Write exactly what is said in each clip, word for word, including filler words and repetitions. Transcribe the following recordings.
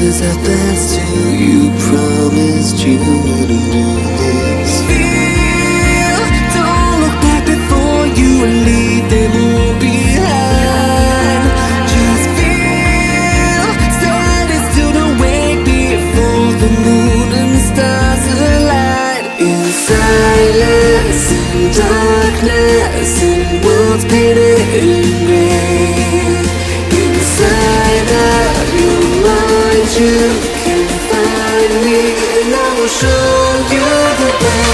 promises are best to you. Promised you wouldn't do this. Feel, don't look back before you leave them all behind. Just feel, starting still to wake before the moon and stars align. In silence, in darkness, in worlds painted in grey. Inside of your mind you can find me, and I will show you the way.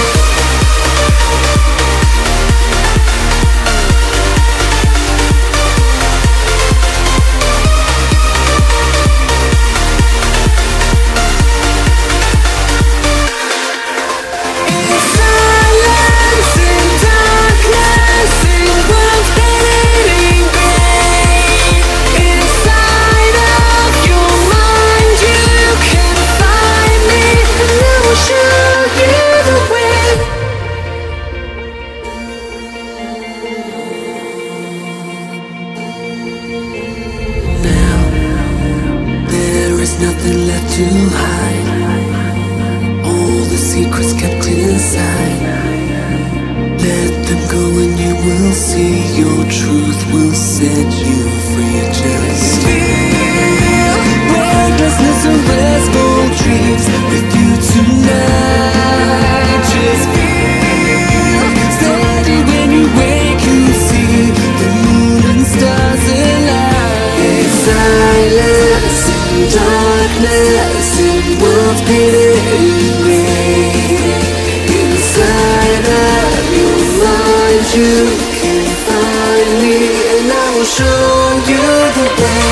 There's nothing left to hide. All the secrets kept inside. Let them go and you will see. Your truth will set you free. Just feel recklessness and restful dreams with you tonight. Just feel steady when you wake. You see the moon and stars align. In silence, darkness, in worlds painted in grey. Inside of your mind you can find me, and I will show you the way.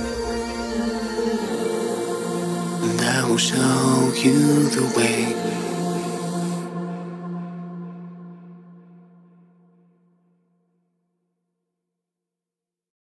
I will show you the way.